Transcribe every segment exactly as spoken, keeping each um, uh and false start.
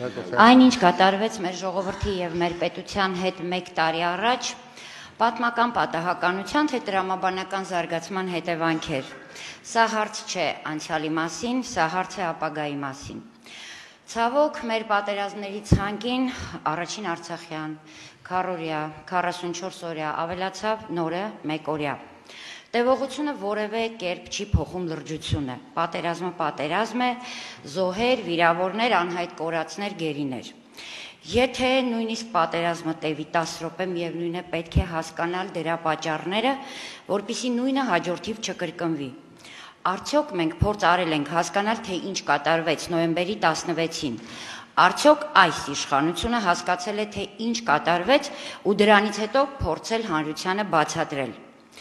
Այնինչ կատարվեց մեր ժողովրդի եւ մեր պետության հետ մեկ տարի առաջ, պատմական պատահականության թե տրամաբանական զարգացման հետևանքեր։ Սա հարց չէ անցյալի մասին, սա հարց է ապագայի մասին։ Ցավոք, մեր պատերազմների ցանկին առաջին Արցախյան քառօրյա, քառասունչորս օրյա ավելացավ նորը մեկ օրյա։ Տևողությունը որևէ կերպ չի փոխում լրջությունը։ Պատերազմը պատերազմ է, զոհեր, վիրավորներ, անհայտ կորածներ, գերիներ։ Եթե նույնիսկ պատերազմը տևի տասը րոպե, միևնույն է պետք է հասկանալ դրա պատճառները, որպեսզի նույնը հաջորդիվ չկրկնվի։ Արդյոք մենք փորձ արել ենք հասկանալ, թե ինչ կատարվեց նոյեմբերի տասնվեցին։ Արդյոք այս իշխանությունը հասկացել է, թե ինչ կատարվեց ու դրանից հետո փորձել հանրությանը բացատրել։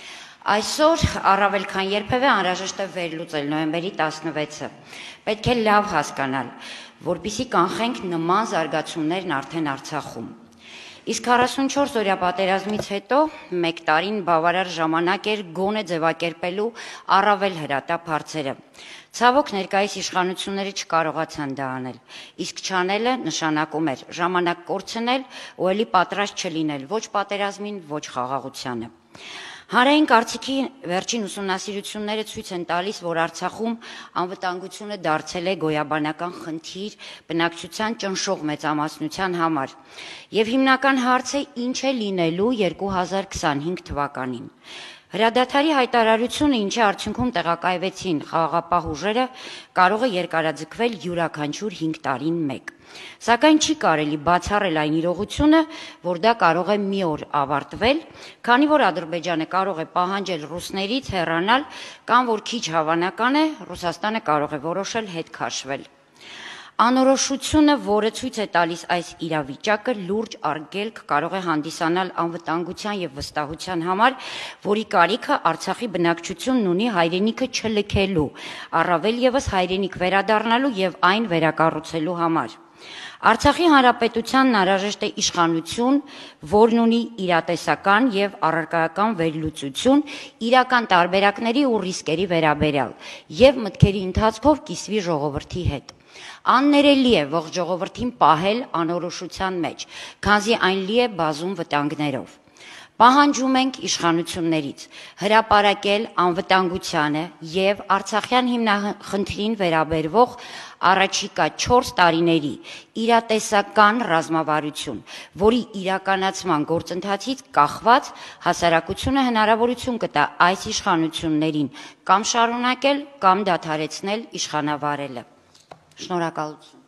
Այսօր առավել քան երբևէ անհրաժեշտ է վերլուծել նոյեմբերի տասնվեցը։ Պետք է լավ հասկանալ, որպեսզի կանխենք նման զարգացումներն արդեն Արցախում։ Իսկ քառասունչորս օրյա պատերազմից հետո մեկ տարին բավարար ժամանակ էր գոնե ձևակերպելու առավել հրատապ հարցերը։ Ցավոք, ներկայիս իշխանությունները չկարողացան դա անել, իսկ չանելը նշանակում էր ժամանակ կորցնել ու ելի պատրաստ չլինել ոչ պատերազմին, ոչ խաղաղությանը։ Հանրային կարծիքի վերջին ուսումնասիրությունները ցույց են տալիս, որ Արցախում անվտանգությունը դարձել է գոյաբանական խնդիր բնակչության ճնշող մեծամասնության համար, եւ հիմնական հարցը ինչ է լինելու երկու հազար քսանհինգ թվականին։ Հրադադարի հայտարարությունը, ինչի արդյունքում տեղակայվեցին խաղաղապահ ուժերը, կարող է երկարաձգվել յուրաքանչյուր հինգ տարին մեկ։ Սակայն չի կարելի բացառել այն իրողությունը, որ դա կարող է մի օր ավարտվել, քանի որ Ադրբեջանը կարող է պահանջել ռուսներից հեռանալ կամ որ քիչ հավանական է, Ռուսաստանը կարող է որոշել հետ քաշվել։ Անորոշությունը, որը ցույց է տալիս այս իրավիճակը, լուրջ արգելք կարող է հանդիսանալ անվտանգության եւ վստահության համար, որի կարիքը Արցախի բնակչությունն ունի հայրենիքը չլքելու, առավել եւս հայրենիք վերադառնալու եւ այն վերակառուցելու համար։ Արցախի հանրապետությանն անհրաժեշտ է իշխանություն, որն ունի իրատեսական եւ առարկայական վերլուծություն իրական տարբերակների ու ռիսկերի վերաբերյալ եւ մտքերի ընթացքով կիսվի ժողովրդի հետ։ Աններելի է ողջ ժողովրդին պահել անորոշության մեջ, քանզի այն լի է բազում վտանգներով։ Պահանջում ենք իշխանություններից հրապարակել անվտանգությանը եւ արցախյան հիմնախնդրին վերաբերվող առաջիկա չորս տարիների իրատեսական ռազմավարություն, որի իրականացման գործընթացից կախված հասարակությունը հնարավորություն կտա այս իշխանություններին կամ շարունակել, կամ դադարեցնել իշխանավարելը։ Շնորհակալություն։